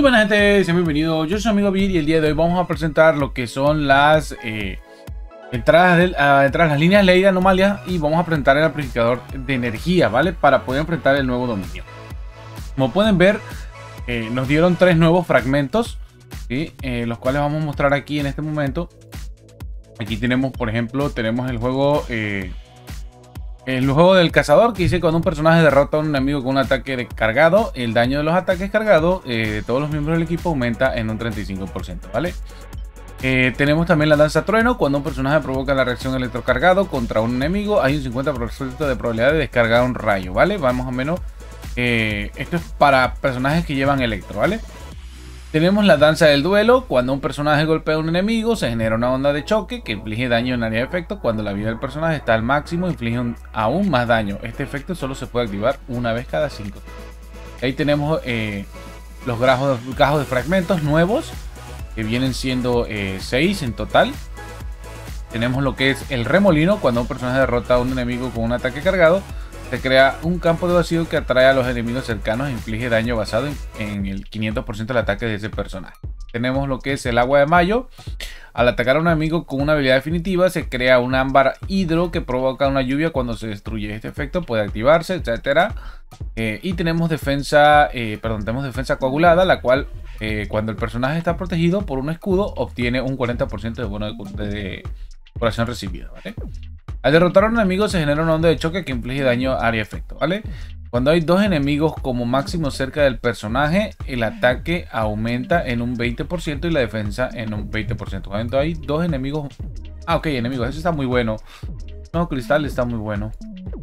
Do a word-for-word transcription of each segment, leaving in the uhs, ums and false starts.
Muy buena gente, sean bienvenidos. Yo soy su amigo Vir y el día de hoy vamos a presentar lo que son las eh, entradas, de, uh, entradas las líneas ley de anomalía y vamos a presentar el amplificador de energía, ¿vale? Para poder enfrentar el nuevo dominio. Como pueden ver, eh, nos dieron tres nuevos fragmentos, ¿sí? eh, los cuales vamos a mostrar aquí en este momento. Aquí tenemos, por ejemplo, tenemos el juego... Eh, El juego del cazador, que dice cuando un personaje derrota a un enemigo con un ataque de cargado, el daño de los ataques cargados eh, de todos los miembros del equipo aumenta en un treinta y cinco por ciento, ¿vale? Eh, tenemos también la danza trueno, cuando un personaje provoca la reacción electrocargado contra un enemigo, hay un cincuenta por ciento de probabilidad de descargar un rayo, ¿vale? Vamos a menos, eh, esto es para personajes que llevan electro, ¿vale? Tenemos la danza del duelo, cuando un personaje golpea a un enemigo se genera una onda de choque que inflige daño en área de efecto. Cuando la vida del personaje está al máximo inflige un, aún más daño. Este efecto solo se puede activar una vez cada cinco. Ahí tenemos eh, los gajos, gajos de fragmentos nuevos, que vienen siendo seis en total. Tenemos lo que es el remolino, cuando un personaje derrota a un enemigo con un ataque cargado, se crea un campo de vacío que atrae a los enemigos cercanos e inflige daño basado en, en el quinientos por ciento del ataque de ese personaje. Tenemos lo que es el agua de mayo. Al atacar a un enemigo con una habilidad definitiva se crea un ámbar hidro que provoca una lluvia cuando se destruye. Este efecto puede activarse, etcétera. Eh, y tenemos defensa, eh, perdón, tenemos defensa coagulada, la cual eh, cuando el personaje está protegido por un escudo obtiene un cuarenta por ciento de bono de, de curación recibida, ¿vale? Al derrotar a un enemigo se genera una onda de choque que inflige daño a área de efecto, ¿vale? Cuando hay dos enemigos como máximo cerca del personaje, el ataque aumenta en un veinte por ciento y la defensa en un veinte por ciento. Cuando hay dos enemigos... Ah, ok, enemigos, eso está muy bueno. No, cristal está muy bueno.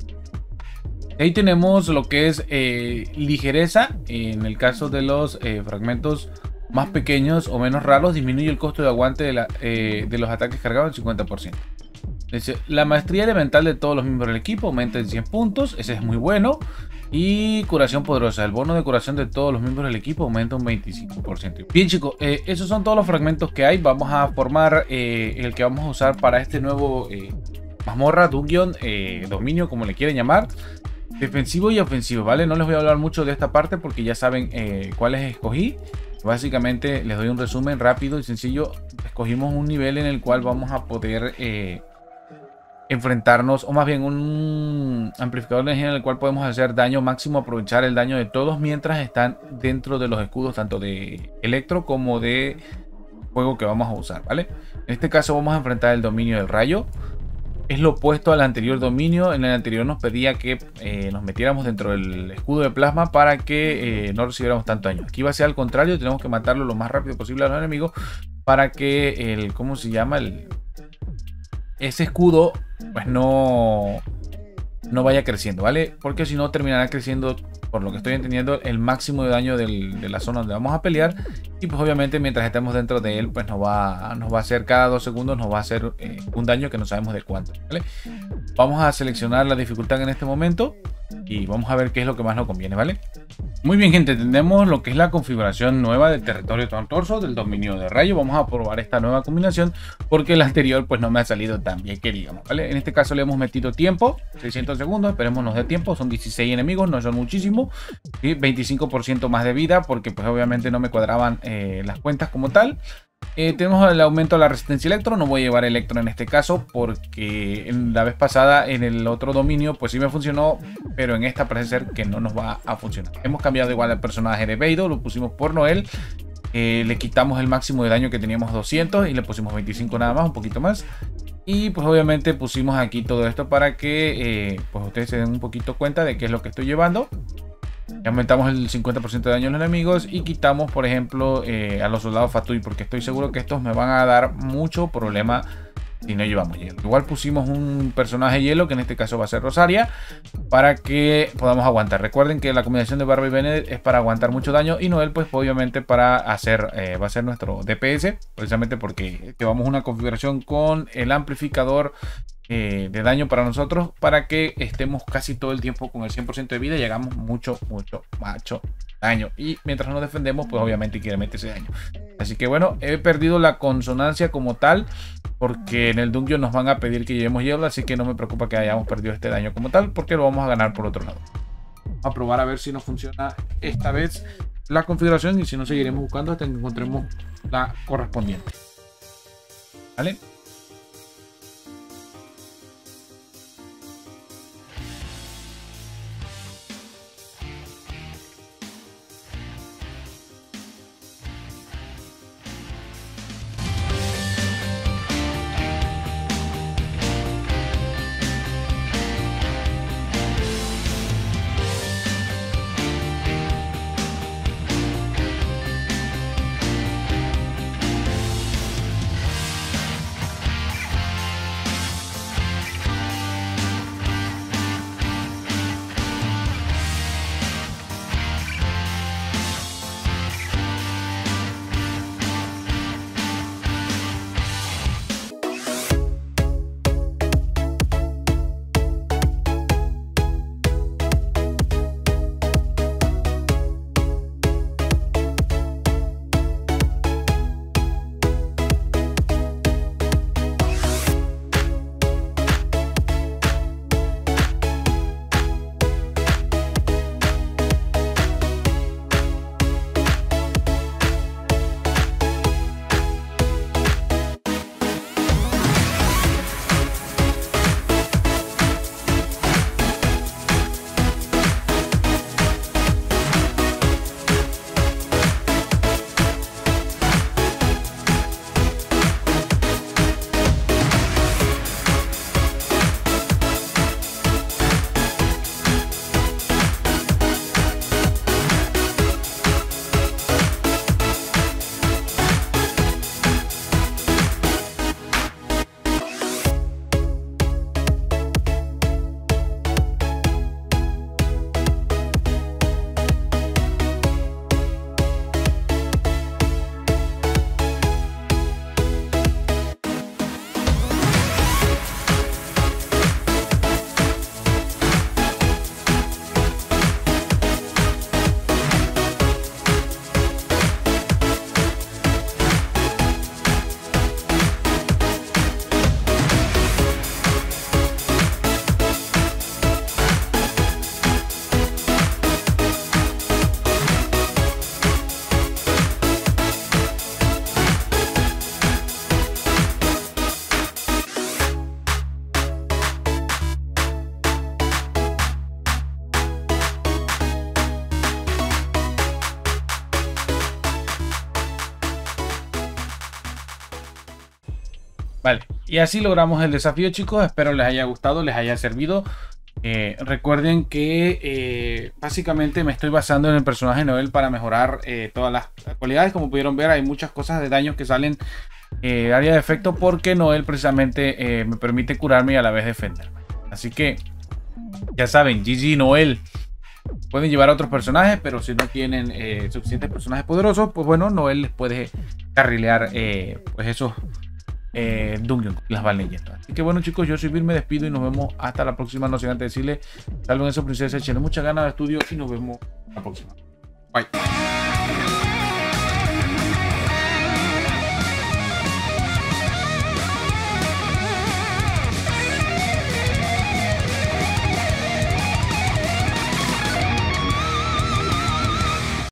Ahí tenemos lo que es eh, ligereza. En el caso de los eh, fragmentos más pequeños o menos raros, disminuye el costo de aguante de, la, eh, de los ataques cargados en cincuenta por ciento. Dice, la maestría elemental de todos los miembros del equipo aumenta en cien puntos, ese es muy bueno. Y curación poderosa, el bono de curación de todos los miembros del equipo aumenta un veinticinco por ciento. Bien chicos, eh, esos son todos los fragmentos que hay. Vamos a formar eh, el que vamos a usar para este nuevo eh, mazmorra, dungeon, eh, dominio, como le quieren llamar. Defensivo y ofensivo, ¿vale? No les voy a hablar mucho de esta parte porque ya saben eh, cuáles escogí. Básicamente les doy un resumen rápido y sencillo. Escogimos un nivel en el cual vamos a poder... Eh, enfrentarnos, o más bien un amplificador de energía en el cual podemos hacer daño máximo, aprovechar el daño de todos mientras están dentro de los escudos tanto de electro como de fuego que vamos a usar, ¿vale? En este caso vamos a enfrentar el dominio del rayo. Es lo opuesto al anterior dominio. En el anterior nos pedía que eh, nos metiéramos dentro del escudo de plasma para que eh, no recibiéramos tanto daño. Aquí va a ser al contrario, tenemos que matarlo lo más rápido posible a los enemigos para que el, ¿cómo se llama? El, ese escudo pues no, no vaya creciendo, ¿vale? Porque si no terminará creciendo, por lo que estoy entendiendo, el máximo de daño del, de la zona donde vamos a pelear. Y pues obviamente mientras estemos dentro de él, pues nos va, nos va a hacer cada dos segundos, nos va a hacer eh, un daño que no sabemos de cuánto, ¿vale? Vamos a seleccionar la dificultad en este momento y vamos a ver qué es lo que más nos conviene, ¿vale? Muy bien gente, tenemos lo que es la configuración nueva del territorio torso del dominio de rayo. Vamos a probar esta nueva combinación porque la anterior pues no me ha salido tan bien que digamos, ¿vale? En este caso le hemos metido tiempo, seiscientos segundos, esperemos nos dé tiempo. Son dieciséis enemigos, no son muchísimo, ¿sí? veinticinco por ciento más de vida porque pues obviamente no me cuadraban eh, las cuentas como tal. Eh, tenemos el aumento de la resistencia electro. No voy a llevar electro en este caso porque en la vez pasada en el otro dominio pues sí me funcionó, pero en esta parece ser que no nos va a funcionar. Hemos cambiado igual el personaje de Beidou, lo pusimos por Noel. Eh, le quitamos el máximo de daño que teníamos doscientos y le pusimos veinticinco nada más, un poquito más. Y pues obviamente pusimos aquí todo esto para que eh, pues ustedes se den un poquito cuenta de qué es lo que estoy llevando. Aumentamos el cincuenta por ciento de daño a los enemigos y quitamos, por ejemplo, eh, a los soldados Fatui, porque estoy seguro que estos me van a dar mucho problema si no llevamos hielo. Igual pusimos un personaje hielo, que en este caso va a ser Rosaria, para que podamos aguantar. Recuerden que la combinación de Barba y Benedict es para aguantar mucho daño y Noel pues obviamente para hacer, eh, va a ser nuestro D P S, precisamente porque llevamos una configuración con el amplificador Eh, de daño para nosotros, para que estemos casi todo el tiempo con el cien por ciento de vida y hagamos mucho, mucho, mucho daño. Y mientras nos defendemos, pues obviamente quiere meter ese daño. Así que bueno, he perdido la consonancia como tal, porque en el dungeon nos van a pedir que llevemos hielo, así que no me preocupa que hayamos perdido este daño como tal, porque lo vamos a ganar por otro lado. Vamos a probar a ver si nos funciona esta vez la configuración y si no seguiremos buscando hasta que encontremos la correspondiente. ¿Vale? Vale, y así logramos el desafío, chicos. Espero les haya gustado, les haya servido. Eh, recuerden que eh, básicamente me estoy basando en el personaje Noel para mejorar eh, todas las cualidades. Como pudieron ver, hay muchas cosas de daño que salen eh, área de efecto, porque Noel precisamente eh, me permite curarme y a la vez defenderme. Así que ya saben, G G Noel. Pueden llevar a otros personajes, pero si no tienen eh, suficientes personajes poderosos, pues bueno, Noel les puede carrilear eh, pues esos eh, dungeons, las van leyendo. Así que bueno, chicos, yo soy Bill, me despido y nos vemos hasta la próxima. No sin antes decirles, salven esos princesas, echen muchas ganas de estudio y nos vemos la próxima. Bye.